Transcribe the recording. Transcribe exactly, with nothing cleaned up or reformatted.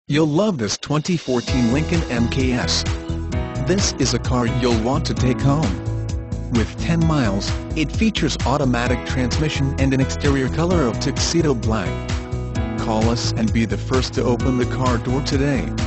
You'll love this twenty fourteen Lincoln M K S. This is a car you'll want to take home. With ten miles, it features automatic transmission and an exterior color of Tuxedo Black. Call us and be the first to open the car door today.